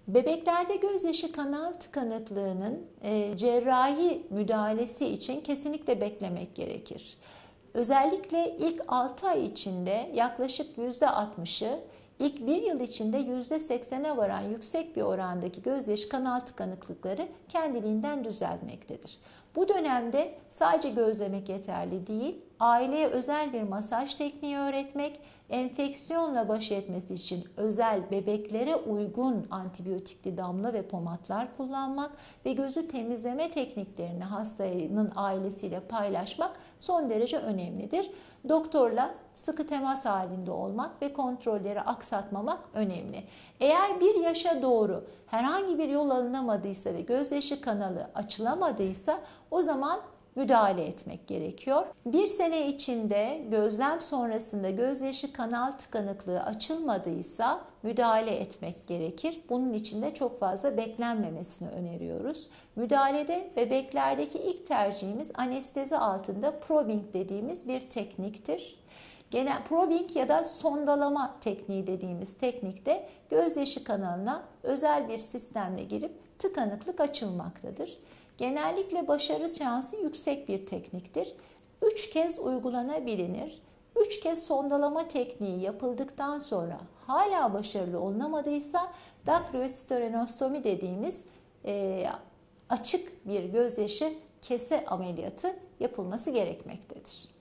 Bebeklerde gözyaşı kanal tıkanıklığının cerrahi müdahalesi için kesinlikle beklemek gerekir. Özellikle ilk 6 ay içinde yaklaşık %60'ı, ilk 1 yıl içinde %80'e varan yüksek bir orandaki gözyaşı kanal tıkanıklıkları kendiliğinden düzelmektedir. Bu dönemde sadece gözlemek yeterli değil, aileye özel bir masaj tekniği öğretmek, enfeksiyonla baş etmesi için özel bebeklere uygun antibiyotikli damla ve pomatlar kullanmak ve gözü temizleme tekniklerini hastanın ailesiyle paylaşmak son derece önemlidir. Doktorla sıkı temas halinde olmak ve kontrolleri aksatmamak önemli. Eğer bir yaşa doğru herhangi bir yol alınamadıysa ve gözyaşı kanalı açılamadıysa o zaman müdahale etmek gerekiyor. Bir sene içinde gözlem sonrasında gözyaşı kanal tıkanıklığı açılmadıysa müdahale etmek gerekir. Bunun için de çok fazla beklenmemesini öneriyoruz. Müdahalede bebeklerdeki ilk tercihimiz anestezi altında probing dediğimiz bir tekniktir. Genel probing ya da sondalama tekniği dediğimiz teknikte gözyaşı kanalına özel bir sistemle girip tıkanıklık açılmaktadır. Genellikle başarı şansı yüksek bir tekniktir. 3 kez uygulanabilir. 3 kez sondalama tekniği yapıldıktan sonra hala başarılı olunamadıysa dakriostorenostomi dediğimiz açık bir gözyaşı kese ameliyatı yapılması gerekmektedir.